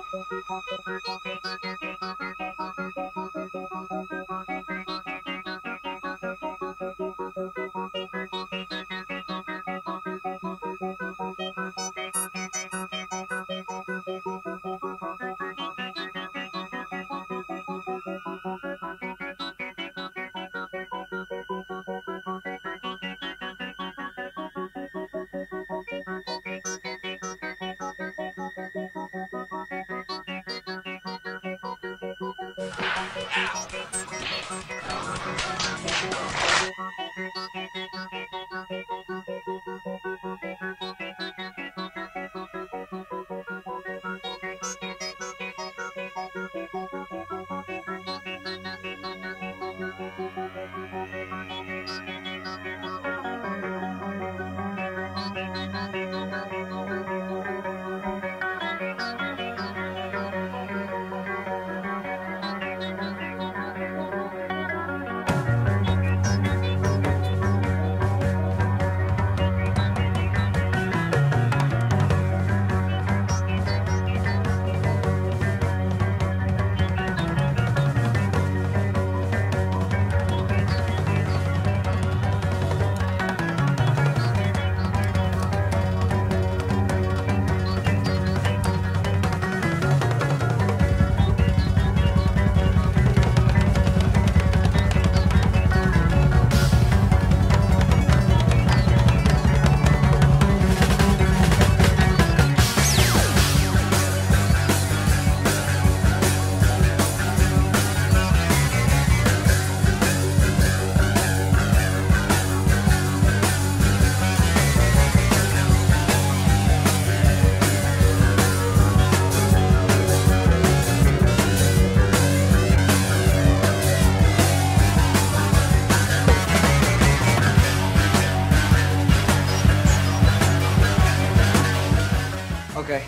Okay.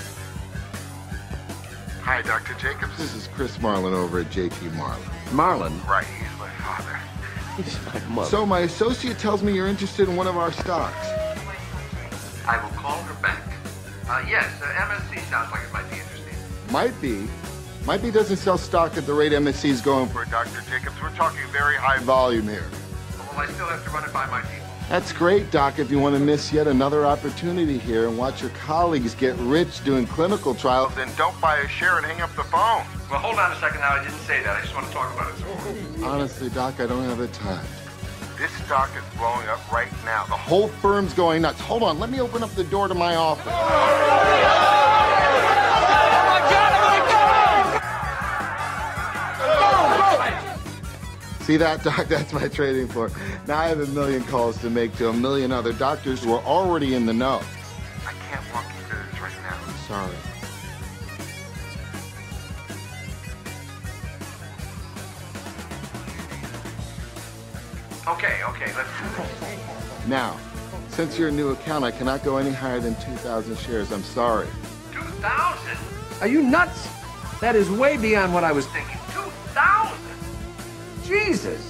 Hi, Dr. Jacobs. This is Chris Marlin over at JP Marlin. Marlin? Right, he's my father. He's my mother. So my associate tells me you're interested in one of our stocks. I will call her back. Yes, MSC sounds like it might be interesting. Might be. Might be doesn't sell stock at the rate MSC's going for, Dr. Jacobs. We're talking very high volume here. Well, I still have to run it by my people. That's great, Doc, if you want to miss yet another opportunity here and watch your colleagues get rich doing clinical trials, then don't buy a share and hang up the phone. Well, hold on a second now. I didn't say that. I just want to talk about it some more. Honestly, Doc, I don't have the time. This stock is blowing up right now. The whole firm's going nuts. Hold on, let me open up the door to my office. See that, Doc? That's my trading floor. Now I have a million calls to make to a million other doctors who are already in the know. I can't walk you through this right now. I'm sorry. Okay, let's do this. Now, since you're a new account, I cannot go any higher than 2,000 shares. I'm sorry. 2,000? Are you nuts? That is way beyond what I was thinking. 2,000? Jesus!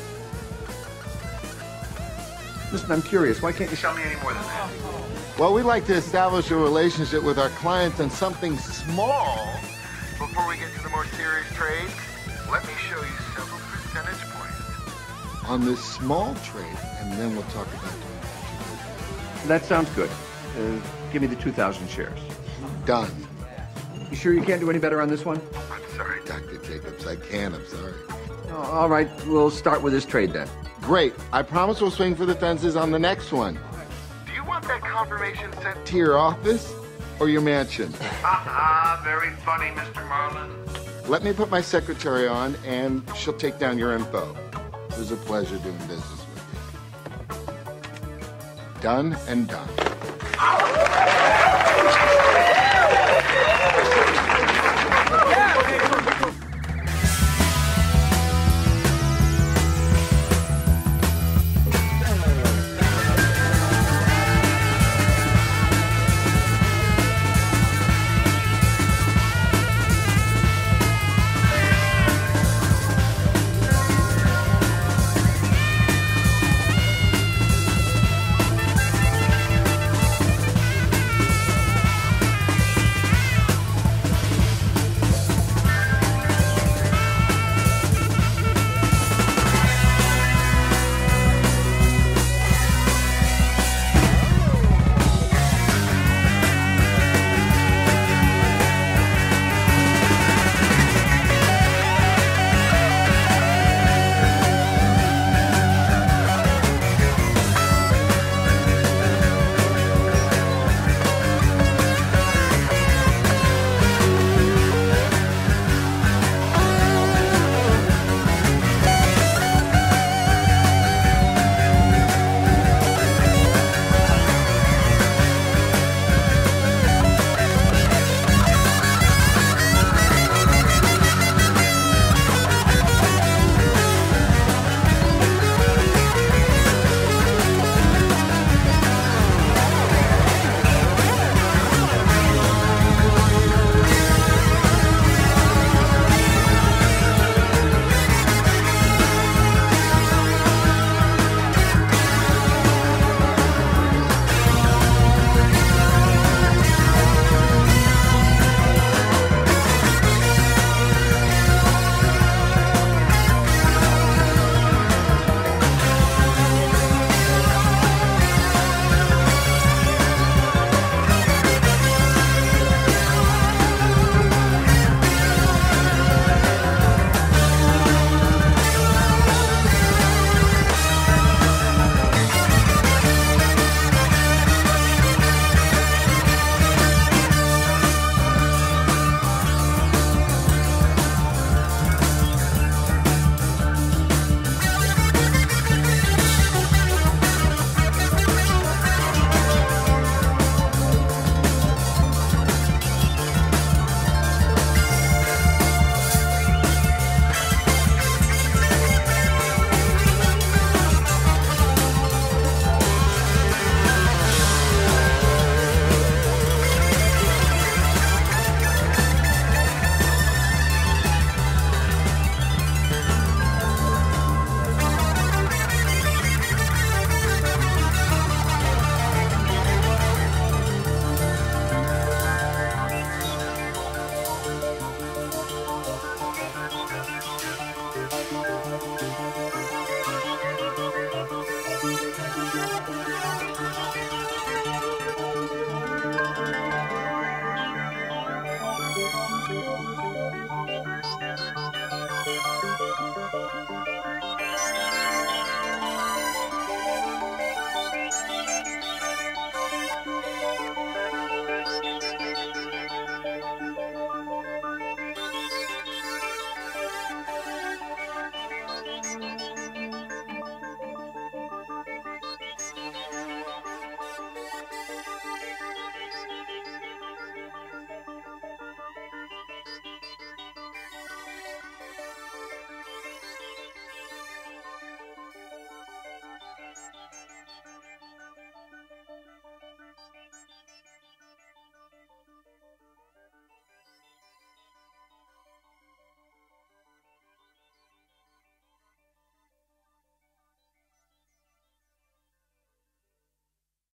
Listen, I'm curious. Why can't you Tell me any more than that. Well, we like to establish a relationship with our clients on something small. Before we get to the more serious trades, let me show you several percentage points on this small trade, and then we'll talk about doing it. That sounds good. Give me the 2,000 shares. Done. You sure you can't do any better on this one? I'm sorry, Dr. Jacobs. I can't. I'm sorry. Oh, all right. We'll start with this trade then. Great. I promise we'll swing for the fences on the next one. Do you want that confirmation sent to your office or your mansion? Very funny, Mr. Marlin. Let me put my secretary on, and she'll take down your info. It was a pleasure doing business with you. Done and done.